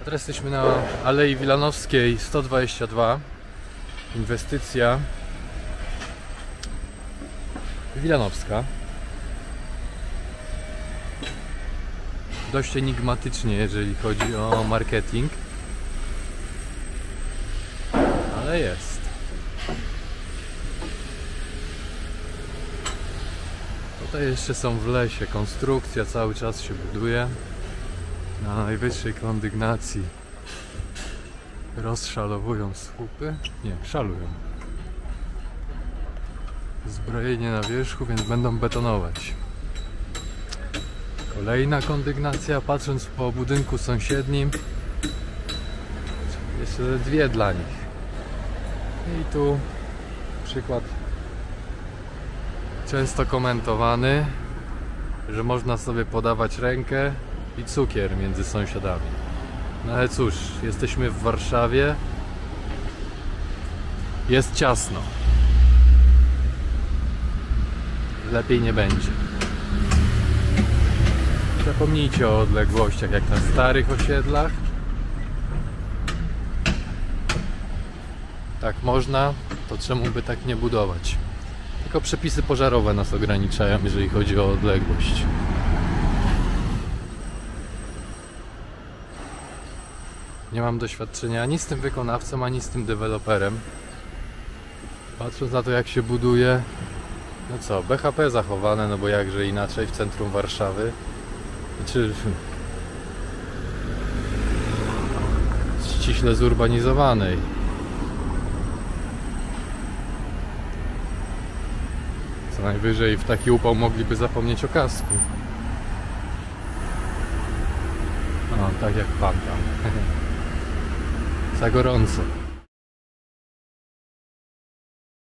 Teraz jesteśmy na Alei Wilanowskiej 122. Inwestycja wilanowska. Dość enigmatycznie, jeżeli chodzi o marketing, ale jest. Tutaj jeszcze są w lesie, konstrukcja cały czas się buduje na najwyższej kondygnacji. Rozszalowują słupy, nie, szalują. Zbrojenie na wierzchu, więc będą betonować. Kolejna kondygnacja, patrząc po budynku sąsiednim, jeszcze dwie dla nich. I tu przykład często komentowany, że można sobie podawać rękę i cukier między sąsiadami. No ale cóż, jesteśmy w Warszawie, jest ciasno. Lepiej nie będzie. Zapomnijcie o odległościach jak na starych osiedlach. Tak można, to czemu by tak nie budować? Tylko przepisy pożarowe nas ograniczają, jeżeli chodzi o odległość. Nie mam doświadczenia ani z tym wykonawcą, ani z tym deweloperem. Patrząc na to, jak się buduje, no co, BHP zachowane, no bo jakże inaczej w centrum Warszawy. Znaczy ściśle zurbanizowanej. Co najwyżej w taki upał mogliby zapomnieć o kasku. No, tak jak pan tam. Za gorąco.